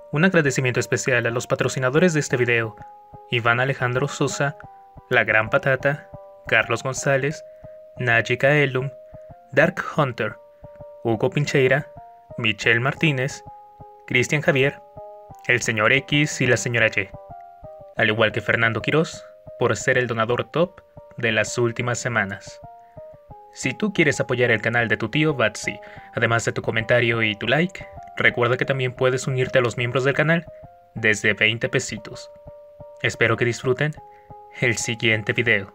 Un agradecimiento especial a los patrocinadores de este video: Iván Alejandro Sosa, La Gran Patata, Carlos González, Naji Kaelum, Dark Hunter, Hugo Pincheira, Michelle Martínez, Cristian Javier, el señor X y la señora Y, al igual que Fernando Quirós, por ser el donador top de las últimas semanas. Si tú quieres apoyar el canal de tu tío Batsy, además de tu comentario y tu like, recuerda que también puedes unirte a los miembros del canal desde 20 pesitos. Espero que disfruten el siguiente video.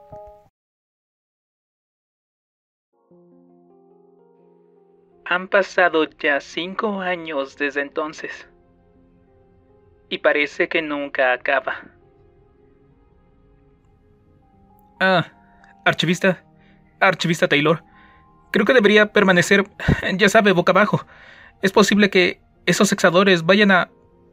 Han pasado ya 5 años desde entonces. Y parece que nunca acaba. Archivista Taylor. Creo que debería permanecer, ya sabe, boca abajo. Es posible que esos sexadores vayan a...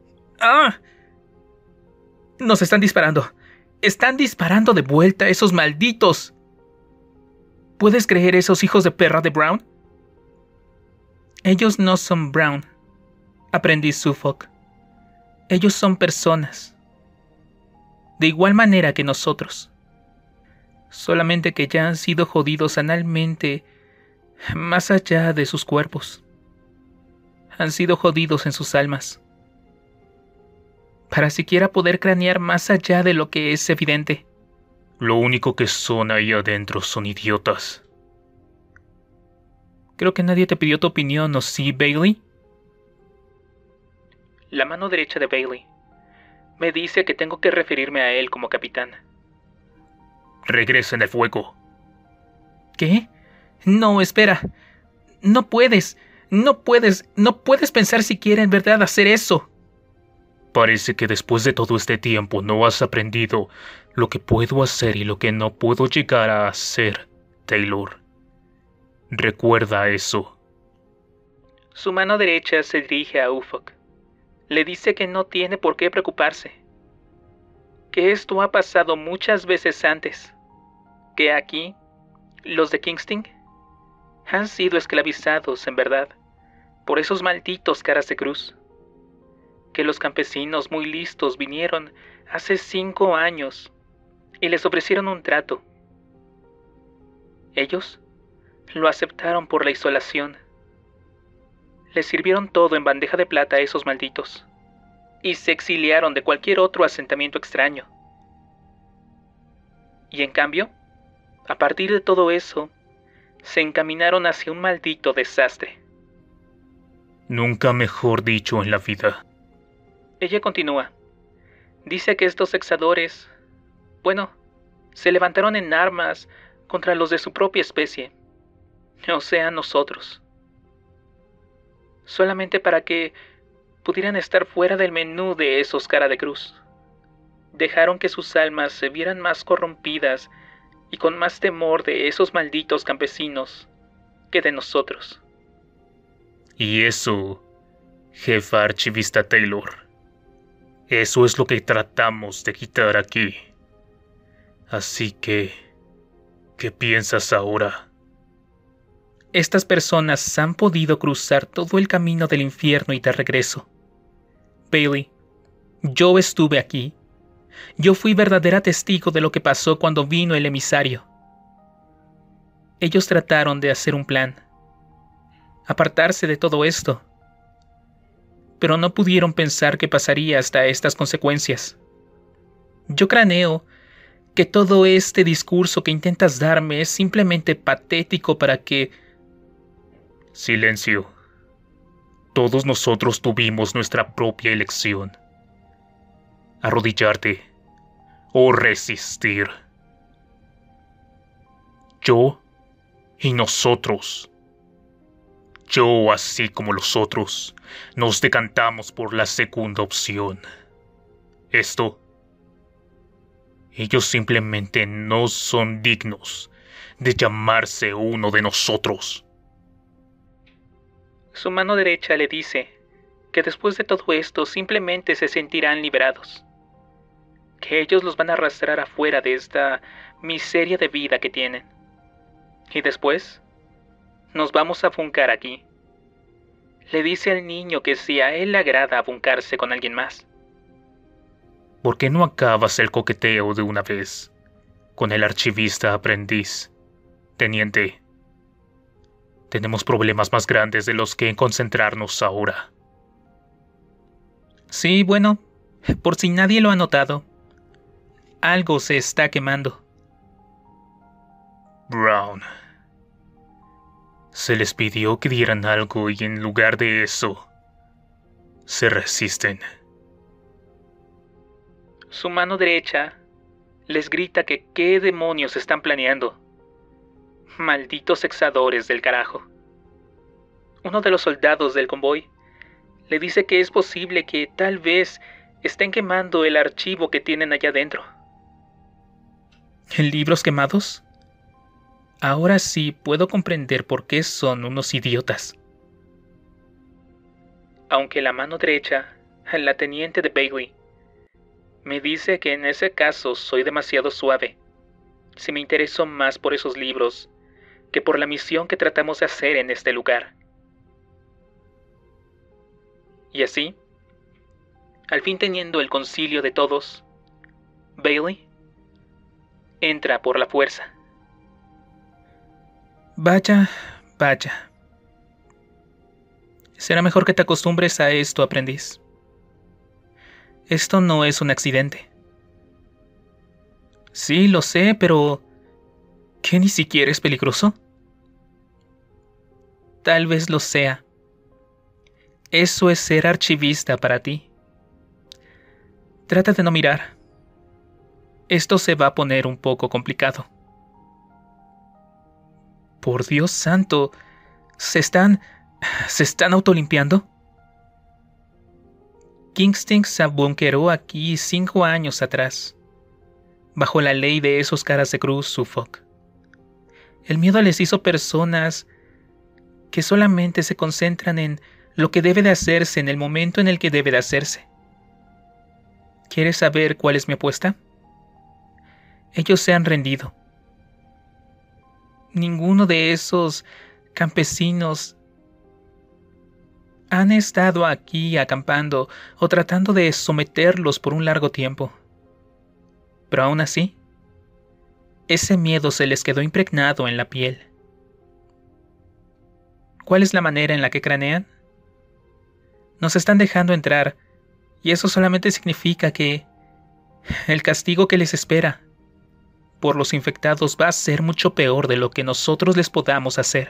Nos están disparando. Están disparando de vuelta, esos malditos. ¿Puedes creer esos hijos de perra de Brown? Ellos no son Brown, aprendiz Suffolk. Ellos son personas. De igual manera que nosotros. Solamente que ya han sido jodidos analmente más allá de sus cuerpos. Han sido jodidos en sus almas. Para siquiera poder cranear más allá de lo que es evidente. Lo único que son ahí adentro son idiotas. Creo que nadie te pidió tu opinión, ¿no sí, Bailey? La mano derecha de Bailey me dice que tengo que referirme a él como capitán. Regresen el fuego. ¿Qué? No, espera. No puedes pensar siquiera en verdad hacer eso. Parece que después de todo este tiempo no has aprendido lo que puedo hacer y lo que no puedo llegar a hacer, Taylor. Recuerda eso. Su mano derecha se dirige a Ufok. Le dice que no tiene por qué preocuparse. Que esto ha pasado muchas veces antes. Que aquí, los de Kingston, han sido esclavizados, en verdad, por esos malditos caras de cruz. Que los campesinos muy listos vinieron hace 5 años y les ofrecieron un trato. Ellos lo aceptaron por la isolación. Les sirvieron todo en bandeja de plata a esos malditos y se exiliaron de cualquier otro asentamiento extraño. Y en cambio, a partir de todo eso, se encaminaron hacia un maldito desastre. Nunca mejor dicho en la vida. Ella continúa. Dice que estos sexadores, se levantaron en armas contra los de su propia especie, o sea, nosotros. Solamente para que pudieran estar fuera del menú de esos cara de cruz. Dejaron que sus almas se vieran más corrompidas y con más temor de esos malditos campesinos que de nosotros. Y eso, jefa archivista Taylor, eso es lo que tratamos de quitar aquí. Así que, ¿qué piensas ahora? Estas personas han podido cruzar todo el camino del infierno y de regreso. Bailey, yo estuve aquí. Yo fui verdadera testigo de lo que pasó cuando vino el emisario. Ellos trataron de hacer un plan. Apartarse de todo esto. Pero no pudieron pensar que pasaría hasta estas consecuencias. Yo craneo que todo este discurso que intentas darme es simplemente patético para que... Silencio. Todos nosotros tuvimos nuestra propia elección. Arrodillarte o resistir. Yo y nosotros. Yo, así como los otros, nos decantamos por la segunda opción. Ellos simplemente no son dignos de llamarse uno de nosotros. Su mano derecha le dice que después de todo esto simplemente se sentirán liberados. Que ellos los van a arrastrar afuera de esta miseria de vida que tienen. Y después nos vamos a funcar aquí. Le dice al niño que si a él le agrada abuncarse con alguien más. ¿Por qué no acabas el coqueteo de una vez con el archivista aprendiz, teniente? Tenemos problemas más grandes de los que concentrarnos ahora. Sí, bueno, por si nadie lo ha notado, algo se está quemando. Brown. Se les pidió que dieran algo y en lugar de eso, se resisten. Su mano derecha les grita que qué demonios están planeando. Malditos exadores del carajo. Uno de los soldados del convoy le dice que es posible que tal vez estén quemando el archivo que tienen allá adentro. ¿En libros quemados? Ahora sí puedo comprender por qué son unos idiotas. Aunque la mano derecha, la teniente de Bailey, me dice que en ese caso soy demasiado suave, si me intereso más por esos libros que por la misión que tratamos de hacer en este lugar. Y así, al fin teniendo el concilio de todos, Bailey entra por la fuerza. Vaya. Será mejor que te acostumbres a esto, aprendiz. Esto no es un accidente. Sí, lo sé, pero ¿qué ni siquiera es peligroso? Tal vez lo sea. Eso es ser archivista para ti. Trata de no mirar. Esto se va a poner un poco complicado. Por Dios santo, ¿se están autolimpiando? Kingston se abunkeró aquí 5 años atrás, bajo la ley de esos caras de cruz, Suffolk. El miedo les hizo personas que solamente se concentran en lo que debe de hacerse en el momento en el que debe de hacerse. ¿Quieres saber cuál es mi apuesta? Ellos se han rendido. Ninguno de esos campesinos han estado aquí acampando o tratando de someterlos por un largo tiempo. Pero aún así, ese miedo se les quedó impregnado en la piel. ¿Cuál es la manera en la que cranean? Nos están dejando entrar, y eso solamente significa que el castigo que les espera por los infectados va a ser mucho peor de lo que nosotros les podamos hacer.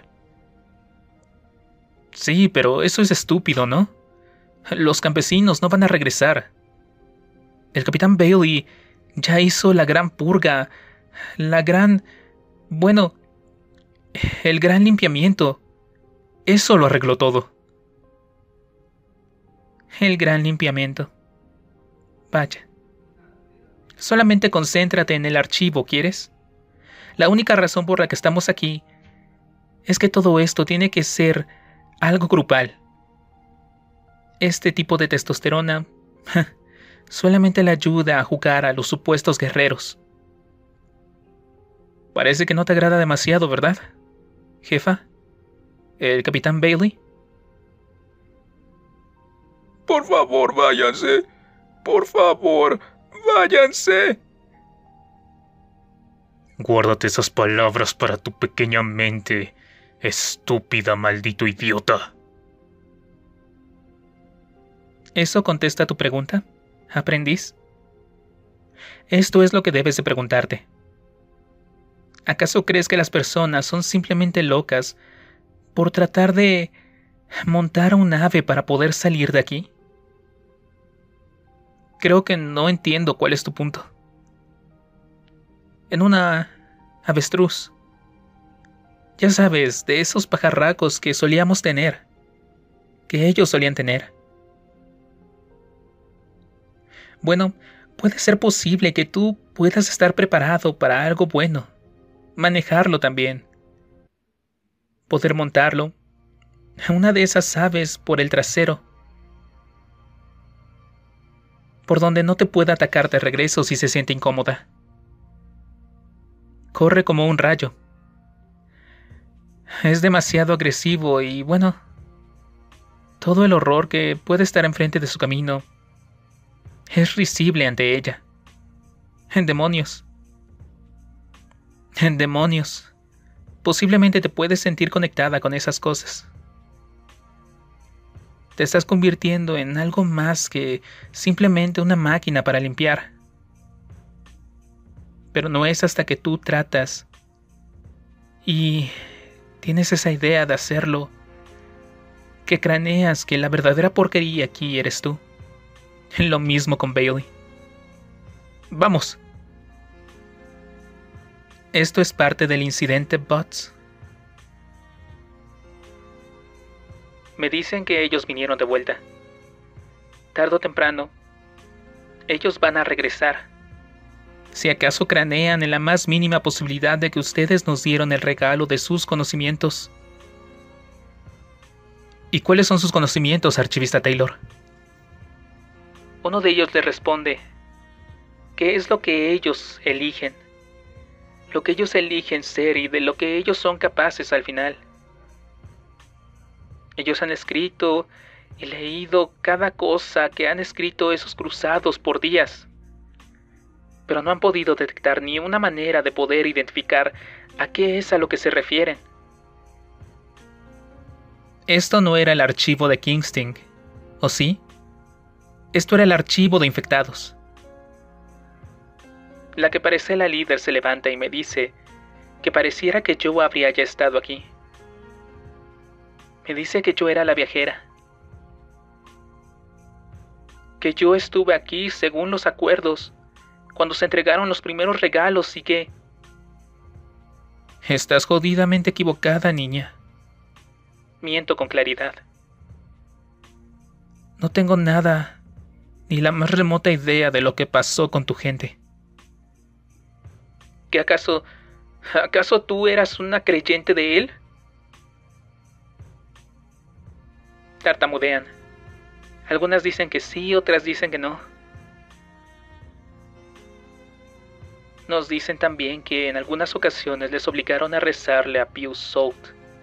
Sí, pero eso es estúpido, ¿no? Los campesinos no van a regresar. El capitán Bailey ya hizo la gran purga, el gran limpiamiento. Eso lo arregló todo. El gran limpiamiento. Vaya. Solamente concéntrate en el archivo, ¿quieres? La única razón por la que estamos aquí es que todo esto tiene que ser algo grupal. Este tipo de testosterona solamente le ayuda a jugar a los supuestos guerreros. Parece que no te agrada demasiado, ¿verdad, jefa? ¿El capitán Bailey? Por favor, váyanse. Por favor, váyanse. Guárdate esas palabras para tu pequeña mente, estúpida, maldito idiota. ¿Eso contesta tu pregunta, aprendiz? Esto es lo que debes de preguntarte. ¿Acaso crees que las personas son simplemente locas por tratar de montar un ave para poder salir de aquí? Creo que no entiendo cuál es tu punto. En una avestruz. Ya sabes, de esos pajarracos que solíamos tener. Que ellos solían tener. Bueno, puede ser posible que tú puedas estar preparado para algo bueno. Manejarlo también. Poder montarlo. Una de esas aves por el trasero. Por donde no te pueda atacar de regreso si se siente incómoda. Corre como un rayo. Es demasiado agresivo y bueno, Todo el horror que puede estar enfrente de su camino es risible ante ella. Demonios. Demonios. Posiblemente te puedes sentir conectada con esas cosas. Te estás convirtiendo en algo más que simplemente una máquina para limpiar. Pero no es hasta que tú tratas y tienes esa idea de hacerlo que craneas que la verdadera porquería aquí eres tú. Lo mismo con Bailey. Vamos. Esto es parte del incidente Butts. Me dicen que ellos vinieron de vuelta. Tarde o temprano, ellos van a regresar. Si acaso cranean en la más mínima posibilidad de que ustedes nos dieron el regalo de sus conocimientos. ¿Y cuáles son sus conocimientos, archivista Taylor? Uno de ellos le responde, ¿qué es lo que ellos eligen? Lo que ellos eligen ser y de lo que ellos son capaces al final. Ellos han escrito y leído cada cosa que han escrito esos cruzados por días, pero no han podido detectar ni una manera de poder identificar a qué es a lo que se refieren. Esto no era el archivo de Kingsting, ¿o sí? Esto era el archivo de infectados. La que parece la líder se levanta y me dice que pareciera que yo habría ya estado aquí. Me dice que yo era la viajera. Que yo estuve aquí según los acuerdos, cuando se entregaron los primeros regalos y que... Estás jodidamente equivocada, niña. Miento con claridad. No tengo nada, ni la más remota idea de lo que pasó con tu gente. ¿Que acaso tú eras una creyente de él? Tartamudean. Algunas dicen que sí, otras dicen que no. Nos dicen también que en algunas ocasiones les obligaron a rezarle a Pius Salt.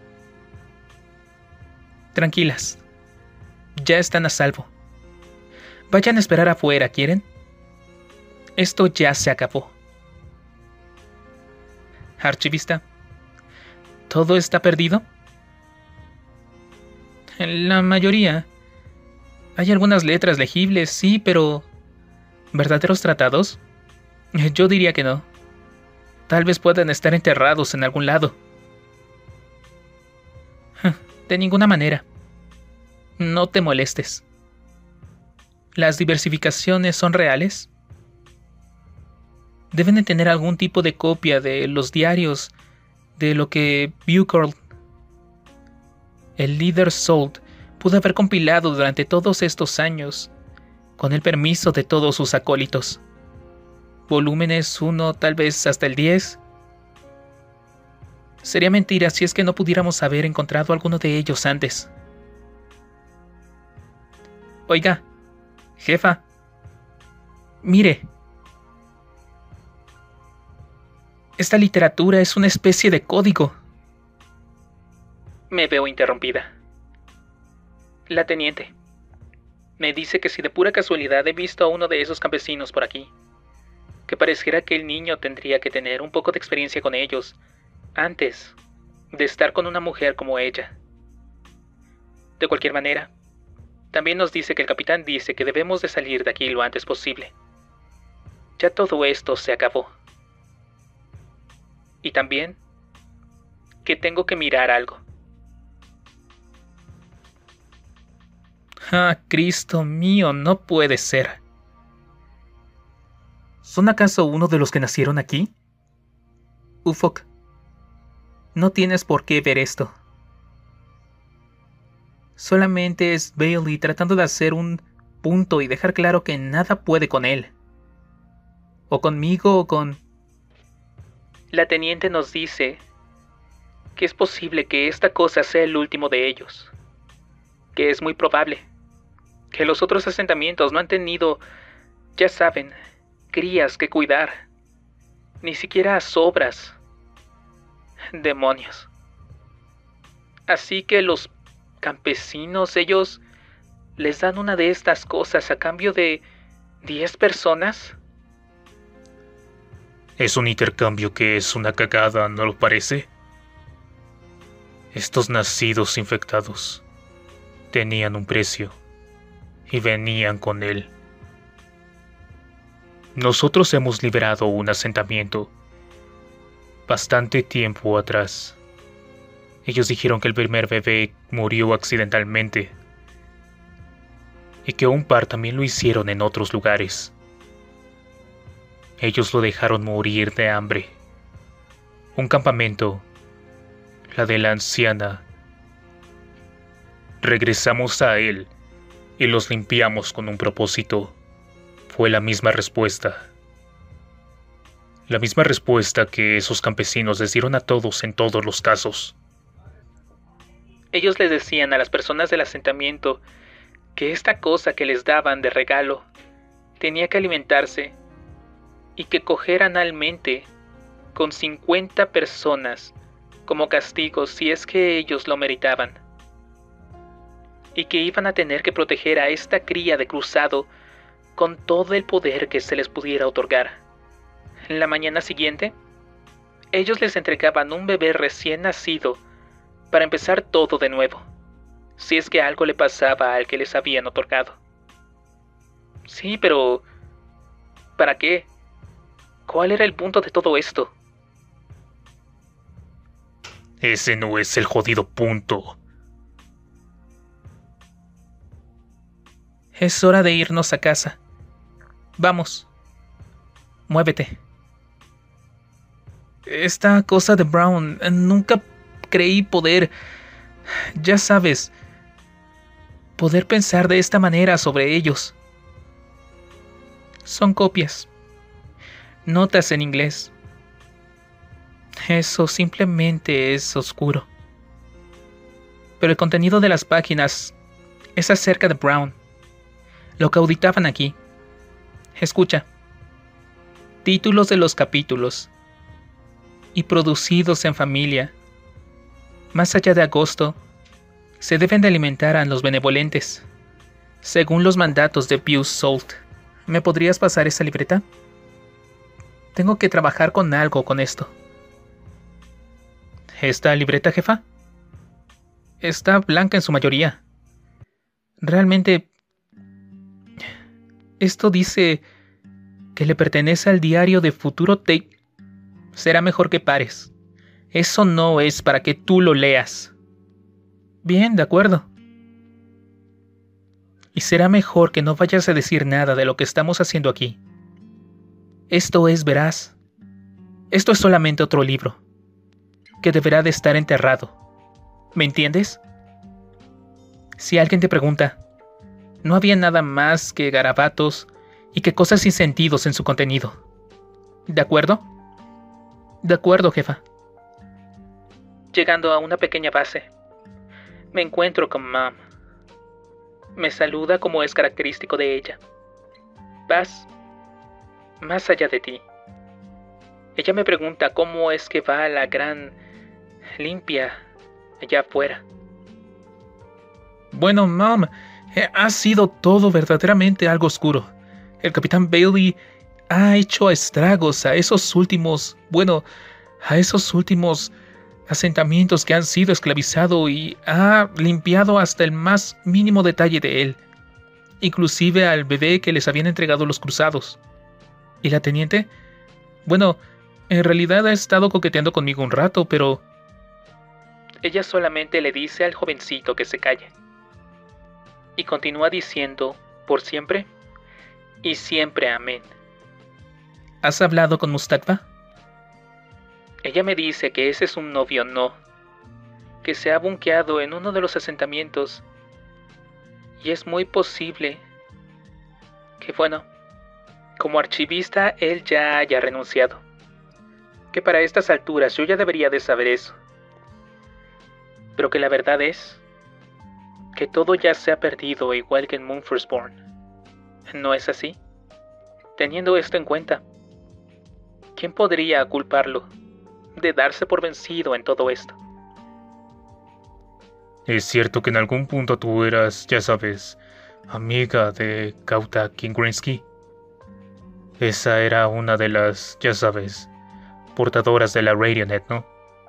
Tranquilas. Ya están a salvo. Vayan a esperar afuera, ¿quieren? Esto ya se acabó. Archivista, ¿todo está perdido? En la mayoría. Hay algunas letras legibles, sí, pero... ¿verdaderos tratados? Yo diría que no. Tal vez puedan estar enterrados en algún lado. De ninguna manera. No te molestes. ¿Las diversificaciones son reales? Deben de tener algún tipo de copia de los diarios de lo que Buchholz, el líder Salt, pudo haber compilado durante todos estos años, con el permiso de todos sus acólitos. Volúmenes 1, tal vez hasta el 10. Sería mentira si es que no pudiéramos haber encontrado alguno de ellos antes. Oiga, jefa, mire. Esta literatura es una especie de código. Me veo interrumpida. La teniente me dice que si de pura casualidad he visto a uno de esos campesinos por aquí, que pareciera que el niño tendría que tener un poco de experiencia con ellos antes de estar con una mujer como ella. De cualquier manera, también nos dice que el capitán dice que debemos de salir de aquí lo antes posible. Ya todo esto se acabó. Y también que tengo que mirar algo. Ah, Cristo mío, no puede ser. ¿Son acaso uno de los que nacieron aquí? Ufok, no tienes por qué ver esto. Solamente es Bailey tratando de hacer un punto y dejar claro que nada puede con él. O conmigo o con... La teniente nos dice que es posible que esta cosa sea el último de ellos. Que es muy probable que los otros asentamientos no han tenido, ya saben, crías que cuidar. Ni siquiera sobras. Demonios. Así que los campesinos, ellos les dan una de estas cosas a cambio de 10 personas. Es un intercambio que es una cagada, ¿no lo parece? Estos nacidos infectados tenían un precio y venían con él. Nosotros hemos liberado un asentamiento bastante tiempo atrás. Ellos dijeron que el primer bebé murió accidentalmente y que un par también lo hicieron en otros lugares. Ellos lo dejaron morir de hambre. Un campamento, la de la anciana. Regresamos a él y los limpiamos con un propósito. Fue la misma respuesta. La misma respuesta que esos campesinos les dieron a todos en todos los casos. Ellos les decían a las personas del asentamiento que esta cosa que les daban de regalo tenía que alimentarse y que coger analmente con 50 personas como castigo si es que ellos lo meritaban, y que iban a tener que proteger a esta cría de cruzado con todo el poder que se les pudiera otorgar. En la mañana siguiente, ellos les entregaban un bebé recién nacido para empezar todo de nuevo, si es que algo le pasaba al que les habían otorgado. Sí, pero ¿para qué? ¿Cuál era el punto de todo esto? Ese no es el jodido punto. Es hora de irnos a casa. Vamos. Muévete. Esta cosa de Brown, nunca creí poder, ya sabes, poder pensar de esta manera sobre ellos. Son copias. Notas en inglés. Eso simplemente es oscuro. Pero el contenido de las páginas es acerca de Brown. Lo que auditaban aquí. Escucha. Títulos de los capítulos. Y producidos en familia. Más allá de agosto, se deben de alimentar a los benevolentes, según los mandatos de Pius Salt. ¿Me podrías pasar esa libreta? Tengo que trabajar con algo con esto. ¿Esta libreta, jefa? Está blanca en su mayoría. Realmente, esto dice que le pertenece al diario de Futuro Tape. Será mejor que pares. Eso no es para que tú lo leas. Bien, de acuerdo. Y será mejor que no vayas a decir nada de lo que estamos haciendo aquí. Esto es veraz. Esto es solamente otro libro, que deberá de estar enterrado. ¿Me entiendes? Si alguien te pregunta, no había nada más que garabatos y que cosas sin sentidos en su contenido. ¿De acuerdo? De acuerdo, jefa. Llegando a una pequeña base, me encuentro con Mom. Me saluda como es característico de ella. Paz, más allá de ti. Ella me pregunta cómo es que va la gran limpia allá afuera. Bueno, Mom, ha sido todo verdaderamente algo oscuro. El capitán Bailey ha hecho estragos a esos últimos asentamientos que han sido esclavizados y ha limpiado hasta el más mínimo detalle de él, inclusive al bebé que les habían entregado los cruzados. ¿Y la teniente? Bueno, en realidad ha estado coqueteando conmigo un rato, pero... Ella solamente le dice al jovencito que se calle. Y continúa diciendo, por siempre, y siempre amén. ¿Has hablado con Mustafa? Ella me dice que ese es un novio no, que se ha bunkeado en uno de los asentamientos, y es muy posible que, bueno, como archivista él ya haya renunciado, que para estas alturas yo ya debería de saber eso, pero que la verdad es que todo ya se ha perdido igual que en Mumforsborn. ¿No es así? Teniendo esto en cuenta, ¿quién podría culparlo de darse por vencido en todo esto? Es cierto que en algún punto tú eras, ya sabes, amiga de Kauta Kingrinsky. Esa era una de las, ya sabes, portadoras de la Radionet, ¿no?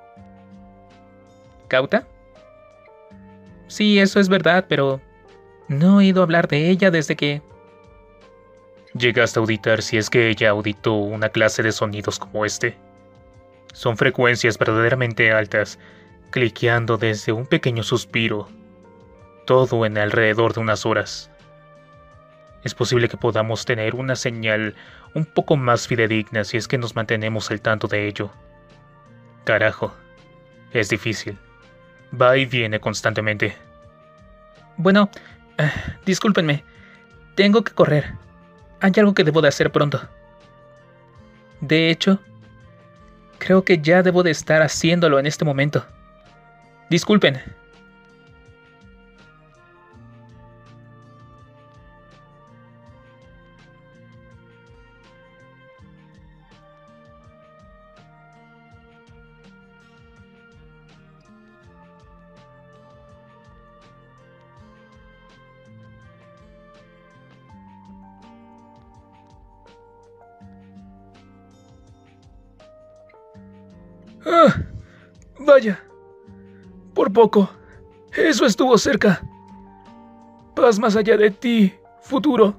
¿Kauta? Sí, eso es verdad, pero no he oído hablar de ella desde que... ¿Llegaste a auditar si es que ella auditó una clase de sonidos como este? Son frecuencias verdaderamente altas, cliqueando desde un pequeño suspiro, todo en alrededor de unas horas. Es posible que podamos tener una señal un poco más fidedigna si es que nos mantenemos al tanto de ello. Carajo, es difícil. Va y viene constantemente. Bueno, discúlpenme, tengo que correr. Hay algo que debo de hacer pronto. De hecho, creo que ya debo de estar haciéndolo en este momento. Disculpen. ¡Ah! Vaya. Por poco. Eso estuvo cerca. Paz más allá de ti, futuro.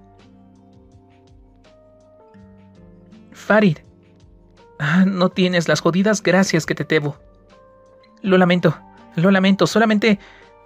Farid. No tienes las jodidas gracias que te debo. Lo lamento, solamente...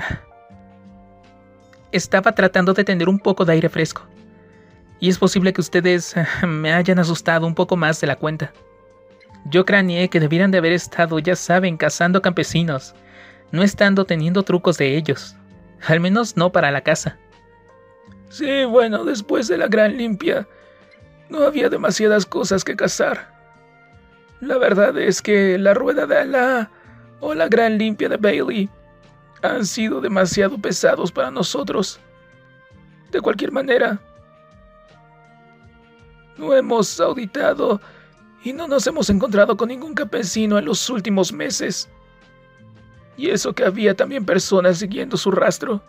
Estaba tratando de tener un poco de aire fresco. Y es posible que ustedes me hayan asustado un poco más de la cuenta. Yo craneé que debieran de haber estado, ya saben, cazando campesinos, no estando teniendo trucos de ellos. Al menos no para la caza. Sí, bueno, después de la gran limpia, no había demasiadas cosas que cazar. La verdad es que la rueda de Alá o la gran limpia de Bailey han sido demasiado pesados para nosotros. De cualquier manera, no hemos auditado y no nos hemos encontrado con ningún campesino en los últimos meses. Y eso que había también personas siguiendo su rastro.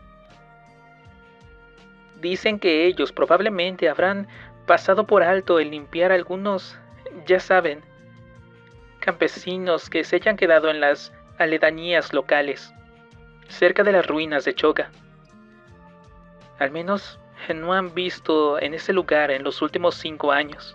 Dicen que ellos probablemente habrán pasado por alto el limpiar algunos, ya saben, campesinos que se hayan quedado en las aledañías locales, cerca de las ruinas de Choga. Al menos no han visto en ese lugar en los últimos 5 años.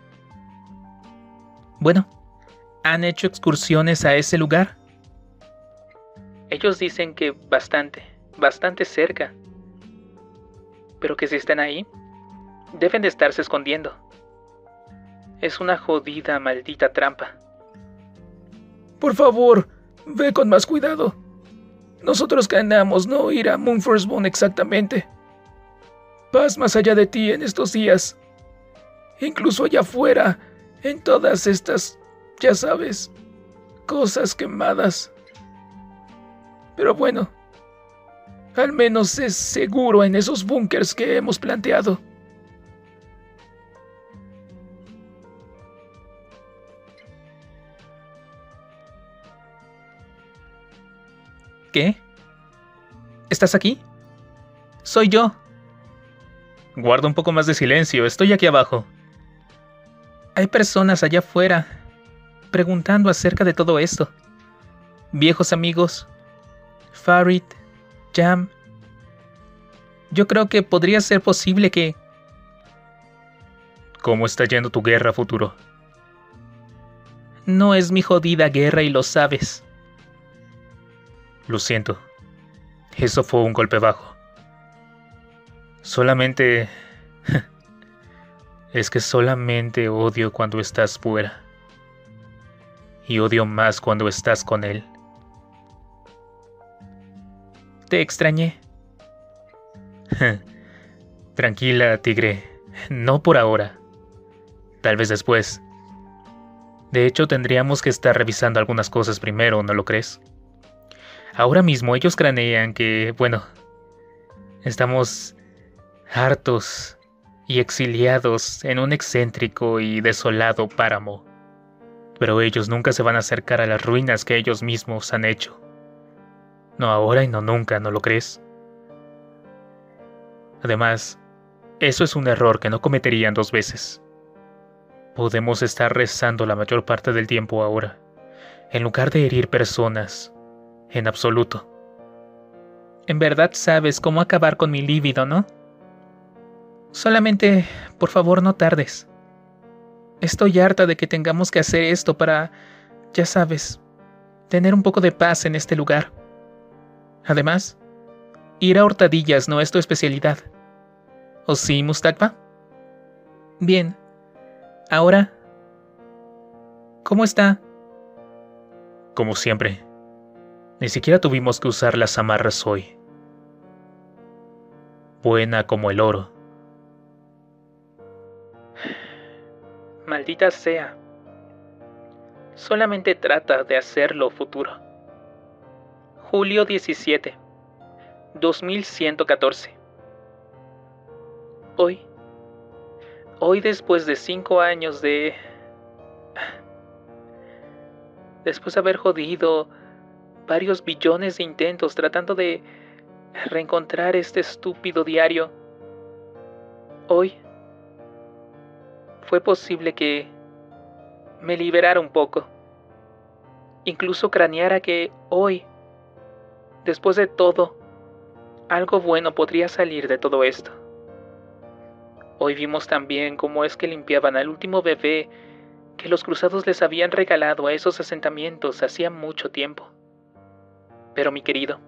Bueno, ¿han hecho excursiones a ese lugar? Ellos dicen que bastante cerca. Pero que si están ahí, deben de estarse escondiendo. Es una jodida, maldita trampa. Por favor, ve con más cuidado. Nosotros ganamos no ir a Moonfirstbone exactamente. Paz más allá de ti en estos días. Incluso allá afuera, en todas estas, ya sabes, cosas quemadas. Pero bueno, al menos es seguro en esos búnkers que hemos planteado. ¿Qué? ¿Estás aquí? Soy yo. Guarda un poco más de silencio, estoy aquí abajo. Hay personas allá afuera preguntando acerca de todo esto. Viejos amigos, Farid, Jam. Yo creo que podría ser posible que... ¿Cómo está yendo tu guerra, futuro? No es mi jodida guerra y lo sabes. Lo siento. Eso fue un golpe bajo. Solamente... Es que solamente odio cuando estás fuera. Y odio más cuando estás con él. Te extrañé. Tranquila, tigre. No por ahora. Tal vez después. De hecho, tendríamos que estar revisando algunas cosas primero, ¿no lo crees? Ahora mismo ellos cranean que, bueno, estamos hartos y exiliados en un excéntrico y desolado páramo. Pero ellos nunca se van a acercar a las ruinas que ellos mismos han hecho. No ahora y no nunca, ¿no lo crees? Además, eso es un error que no cometerían 2 veces. Podemos estar rezando la mayor parte del tiempo ahora, en lugar de herir personas, en absoluto. En verdad sabes cómo acabar con mi líbido, ¿no? Solamente, por favor, no tardes. Estoy harta de que tengamos que hacer esto para, ya sabes, tener un poco de paz en este lugar. Además, ir a hurtadillas no es tu especialidad. ¿O sí, Mustakva? Bien. Ahora, ¿cómo está? Como siempre. Ni siquiera tuvimos que usar las amarras hoy. Buena como el oro. Maldita sea. Solamente trata de hacerlo, futuro. Julio 17, 2114. Hoy después de 5 años después de haber jodido varios billones de intentos tratando de reencontrar este estúpido diario, hoy fue posible que me liberara un poco. Incluso craneara que hoy, después de todo, algo bueno podría salir de todo esto. Hoy vimos también cómo es que limpiaban al último bebé que los cruzados les habían regalado a esos asentamientos hacía mucho tiempo. Pero mi querido,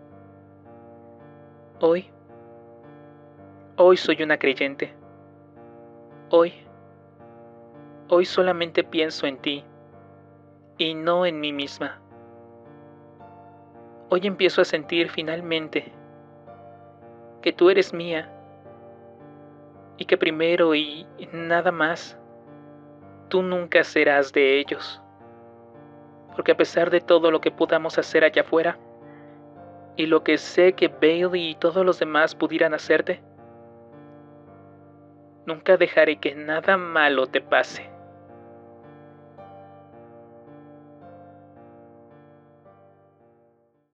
hoy soy una creyente. Hoy solamente pienso en ti y no en mí misma. Hoy empiezo a sentir finalmente que tú eres mía y que primero y nada más, tú nunca serás de ellos. Porque a pesar de todo lo que podamos hacer allá afuera y lo que sé que Bailey y todos los demás pudieran hacerte, nunca dejaré que nada malo te pase.